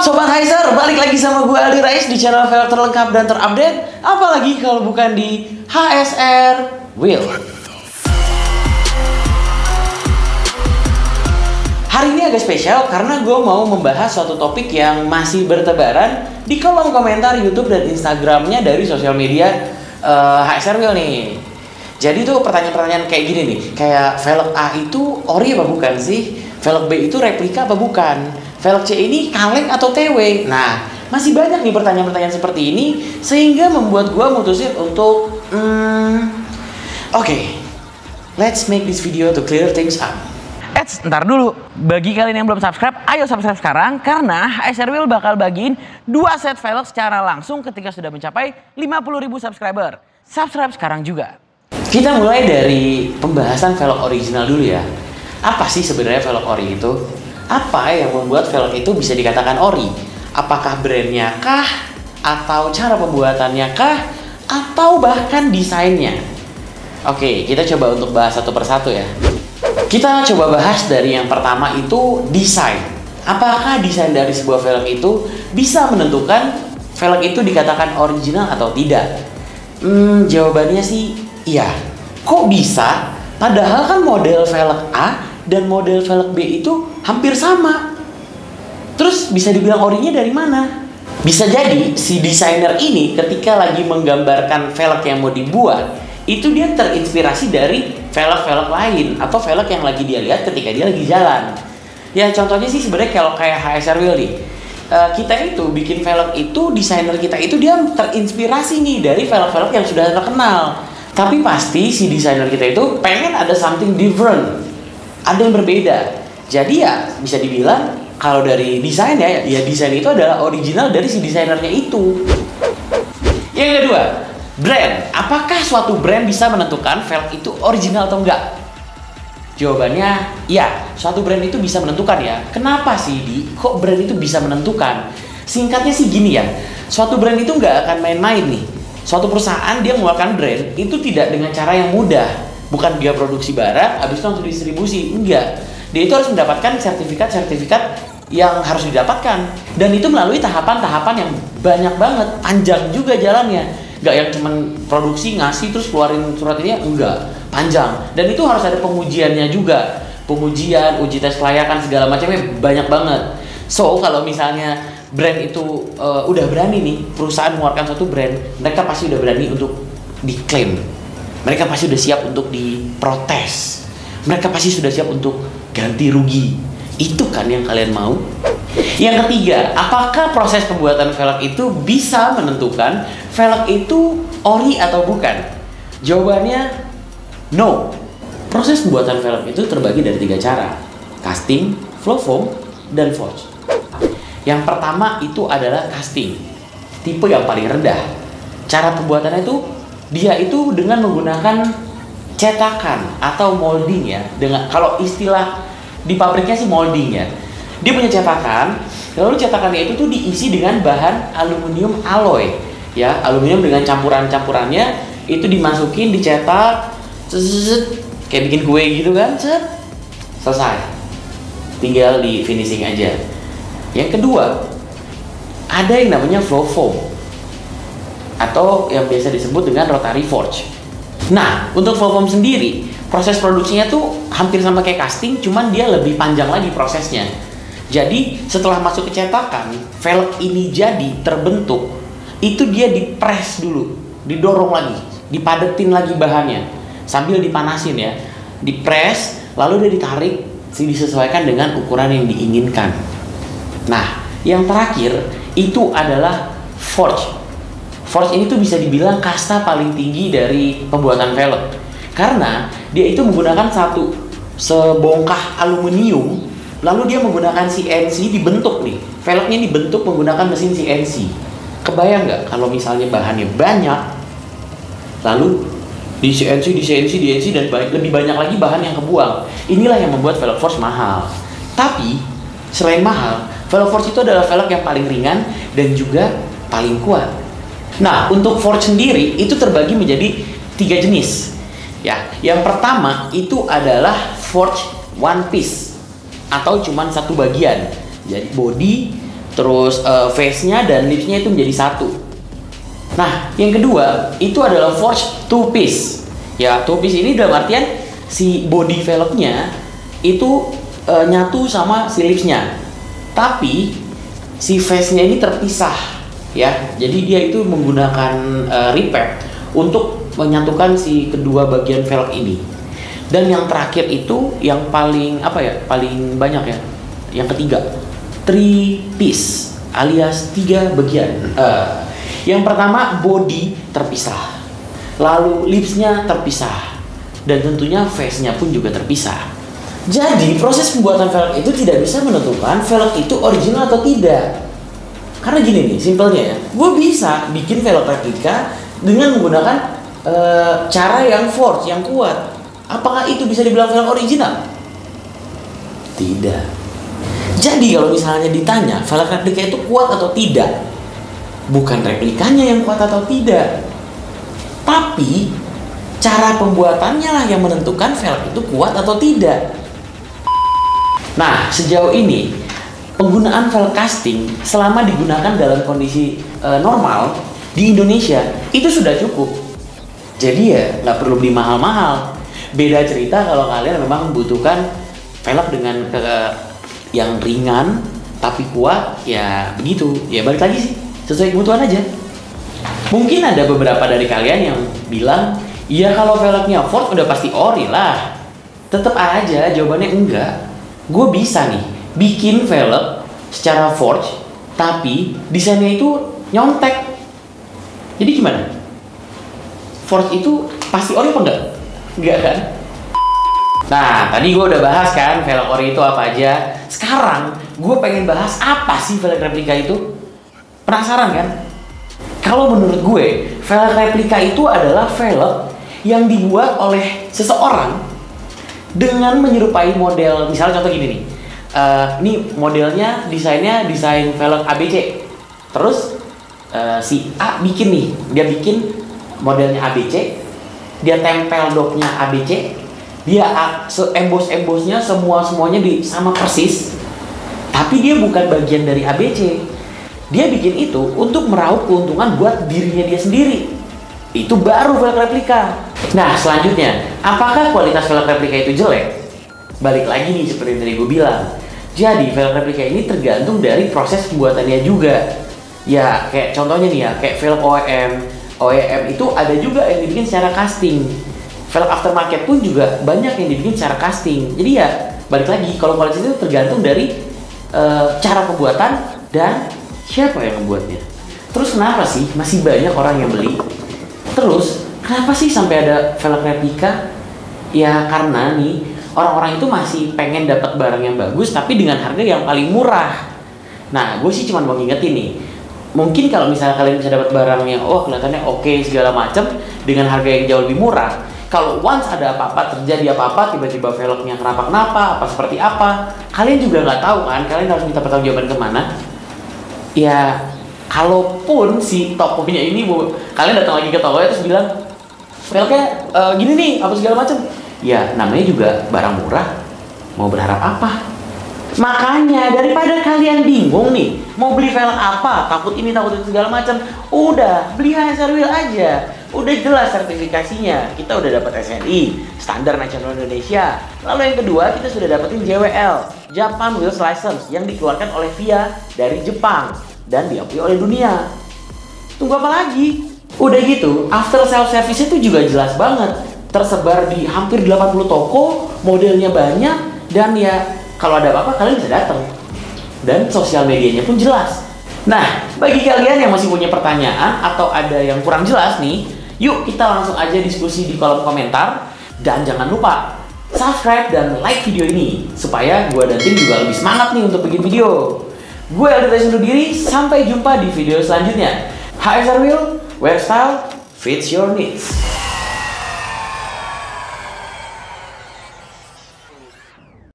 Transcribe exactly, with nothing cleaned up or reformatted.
Sobat Heiser, balik lagi sama gue Aldi Rais di channel velg terlengkap dan terupdate. Apalagi kalau bukan di H S R Wheel. Hari ini agak spesial karena gue mau membahas suatu topik yang masih bertebaran di kolom komentar YouTube dan Instagramnya dari sosial media uh, H S R Wheel nih. Jadi tuh pertanyaan-pertanyaan kayak gini nih, kayak velg A itu ori apa bukan sih? Velg B itu replika apa bukan? Velg C ini kaleng atau T W? Nah, masih banyak nih pertanyaan-pertanyaan seperti ini sehingga membuat gue mutusin untuk hmm, oke, okay, let's make this video to clear things up. Eits, ntar dulu. Bagi kalian yang belum subscribe, ayo subscribe sekarang karena H S R Wheel bakal bagiin dua set velg secara langsung ketika sudah mencapai lima puluh ribu subscriber. Subscribe sekarang juga. Kita mulai dari pembahasan velg original dulu ya. Apa sih sebenarnya velg ori itu? Apa yang membuat velg itu bisa dikatakan ori? Apakah brandnya kah? Atau cara pembuatannya kah? Atau bahkan desainnya? Oke, kita coba untuk bahas satu persatu ya. Kita coba bahas dari yang pertama itu desain. Apakah desain dari sebuah velg itu bisa menentukan velg itu dikatakan original atau tidak? Hmm, jawabannya sih iya. Kok bisa? Padahal kan model velg A dan model velg B itu hampir sama. Terus bisa dibilang orinya dari mana? Bisa jadi si desainer ini ketika lagi menggambarkan velg yang mau dibuat, itu dia terinspirasi dari velg-velg lain atau velg yang lagi dia lihat ketika dia lagi jalan. Ya contohnya sih sebenarnya kalau kayak H S R Wheel nih. Uh, kita itu bikin velg itu, desainer kita itu dia terinspirasi nih dari velg-velg yang sudah terkenal. Tapi pasti si desainer kita itu pengen ada something different. Ada yang berbeda. Jadi ya bisa dibilang kalau dari desain ya, ya desain itu adalah original dari si desainernya itu. Yang kedua, brand. Apakah suatu brand bisa menentukan velg itu original atau enggak? Jawabannya ya, suatu brand itu bisa menentukan ya. Kenapa sih Di? Kok brand itu bisa menentukan? Singkatnya sih gini ya, suatu brand itu nggak akan main-main nih. Suatu perusahaan dia mengeluarkan brand itu tidak dengan cara yang mudah. Bukan dia produksi barang, habis itu langsung distribusi. Enggak. Dia itu harus mendapatkan sertifikat-sertifikat yang harus didapatkan. Dan itu melalui tahapan-tahapan yang banyak banget. Panjang juga jalannya. Enggak yang cuman produksi, ngasih, terus keluarin surat ini. Enggak. Panjang. Dan itu harus ada pengujiannya juga. Pengujian, uji tes kelayakan, segala macamnya banyak banget. So, kalau misalnya brand itu uh, udah berani nih, perusahaan mengeluarkan suatu brand, mereka pasti udah berani untuk diklaim. Mereka pasti sudah siap untuk diprotes. Mereka pasti sudah siap untuk ganti rugi. Itu kan yang kalian mau? Yang ketiga, apakah proses pembuatan velg itu bisa menentukan velg itu ori atau bukan? Jawabannya no. Proses pembuatan velg itu terbagi dari tiga cara: casting, flow foam, dan forge. Yang pertama itu adalah casting, tipe yang paling rendah. Cara pembuatannya itu dia itu dengan menggunakan cetakan atau molding ya. Dengan kalau istilah di pabriknya sih molding ya. Dia punya cetakan, lalu cetakannya itu tuh diisi dengan bahan aluminium alloy ya. Aluminium dengan campuran-campurannya itu dimasukin, dicetak, zzz, kayak bikin kue gitu kan, set, selesai. Tinggal di finishing aja. Yang kedua, ada yang namanya flow foam atau yang biasa disebut dengan rotary forge. Nah, untuk flow foam sendiri, proses produksinya tuh hampir sama kayak casting, cuman dia lebih panjang lagi prosesnya. Jadi, setelah masuk ke cetakan, velg ini jadi terbentuk, itu dia dipres dulu, didorong lagi, dipadetin lagi bahannya, sambil dipanasin ya. Dipres, lalu dia ditarik, disesuaikan dengan ukuran yang diinginkan. Nah, yang terakhir itu adalah forge. Forge ini tuh bisa dibilang kasta paling tinggi dari pembuatan velg. Karena dia itu menggunakan satu sebongkah aluminium, lalu dia menggunakan C N C dibentuk nih. Velgnya dibentuk menggunakan mesin C N C. Kebayang nggak kalau misalnya bahannya banyak, lalu di C N C, di C N C, di C N C, dan lebih banyak lagi bahan yang kebuang. Inilah yang membuat velg forge mahal. Tapi, selain mahal, velg forge itu adalah velg yang paling ringan dan juga paling kuat. Nah, untuk forge sendiri itu terbagi menjadi tiga jenis. Ya, yang pertama itu adalah forge one piece atau cuman satu bagian. Jadi body, terus uh, face-nya dan lips-nya itu menjadi satu. Nah, yang kedua itu adalah forged two piece. Ya, two piece ini dalam artian si body velgnya itu uh, nyatu sama si lips-nya. Tapi si face-nya ini terpisah, ya. Jadi dia itu menggunakan uh, repep untuk menyatukan si kedua bagian velg ini. Dan yang terakhir itu yang paling apa ya? Paling banyak ya. Yang ketiga, three piece alias tiga bagian. Uh, yang pertama body terpisah, lalu lipsnya terpisah, dan tentunya face-nya pun juga terpisah. Jadi proses pembuatan velg itu tidak bisa menentukan velg itu original atau tidak. Karena gini nih, simpelnya ya, gue bisa bikin velg replika dengan menggunakan uh, cara yang forged, yang kuat. Apakah itu bisa dibilang velg original? Tidak. Jadi kalau misalnya ditanya velg replika itu kuat atau tidak, bukan replikanya yang kuat atau tidak, tapi cara pembuatannya lah yang menentukan velg itu kuat atau tidak. Nah, sejauh ini penggunaan velg casting selama digunakan dalam kondisi e, normal di Indonesia itu sudah cukup. Jadi ya nggak perlu beli mahal-mahal. Beda cerita kalau kalian memang membutuhkan velg dengan ke, yang ringan tapi kuat, ya begitu. Ya balik lagi sih, sesuai kebutuhan aja. Mungkin ada beberapa dari kalian yang bilang, iya kalau velgnya forged udah pasti ori lah. Tetap aja jawabannya enggak. Gue bisa nih bikin velg secara forged, tapi desainnya itu nyontek. Jadi gimana? Forged itu pasti ori apa enggak? Enggak kan? Nah, tadi gue udah bahas kan velg ori itu apa aja. Sekarang gue pengen bahas apa sih velg replika itu. Penasaran kan? Kalau menurut gue, velg replika itu adalah velg yang dibuat oleh seseorang dengan menyerupai model. Misalnya contoh gini nih, uh, ini modelnya desainnya desain velg A B C. Terus uh, si A bikin nih, dia bikin modelnya A B C, dia tempel dopnya A B C, dia embos-embosnya semua semuanya di sama persis, tapi dia bukan bagian dari A B C. Dia bikin itu untuk meraup keuntungan buat dirinya dia sendiri. Itu baru velg replika. Nah, selanjutnya, apakah kualitas velg replika itu jelek? Balik lagi nih seperti yang tadi gue bilang. Jadi, velg replika ini tergantung dari proses pembuatannya juga. Ya, kayak contohnya nih ya, kayak velg O E M. O E M itu ada juga yang dibikin secara casting. Velg aftermarket pun juga banyak yang dibikin secara casting. Jadi ya, balik lagi, kalau kualitas itu tergantung dari uh, cara pembuatan dan siapa yang membuatnya. Terus kenapa sih masih banyak orang yang beli? Terus kenapa sih sampai ada velg replika? Ya karena nih orang-orang itu masih pengen dapat barang yang bagus tapi dengan harga yang paling murah. Nah, gue sih cuma mau ngingetin nih. Mungkin kalau misalnya kalian bisa dapat barang yang oh kelihatannya oke okay, segala macam dengan harga yang jauh lebih murah. Kalau once ada apa-apa, terjadi apa-apa, tiba-tiba velgnya kenapa-kenapa, apa seperti apa, kalian juga nggak tahu kan? Kalian harus minta pertanggungjawaban kemana? Ya, kalaupun si tokonya ini kalian datang lagi ke toko terus bilang velgnya uh, gini nih apa segala macam, ya namanya juga barang murah, mau berharap apa? Makanya daripada kalian bingung nih mau beli velg apa, takut ini takut itu segala macam, udah beli H S R Wheel aja, udah jelas sertifikasinya, kita udah dapat S N I standar nasional Indonesia. Lalu yang kedua kita sudah dapetin J W L Japan Wheels License yang dikeluarkan oleh V I A dari Jepang dan diakui oleh dunia. Tunggu apa lagi? Udah gitu, after sales service itu juga jelas banget, tersebar di hampir delapan puluh toko, modelnya banyak, dan ya kalau ada apa-apa kalian bisa datang. Dan sosial medianya pun jelas. Nah, bagi kalian yang masih punya pertanyaan atau ada yang kurang jelas nih, yuk kita langsung aja diskusi di kolom komentar. Dan jangan lupa subscribe dan like video ini supaya gue dan tim juga lebih semangat nih untuk bikin video. Gue Aldi undur diri, sampai jumpa di video selanjutnya. H S R Wheel, where style fits your needs.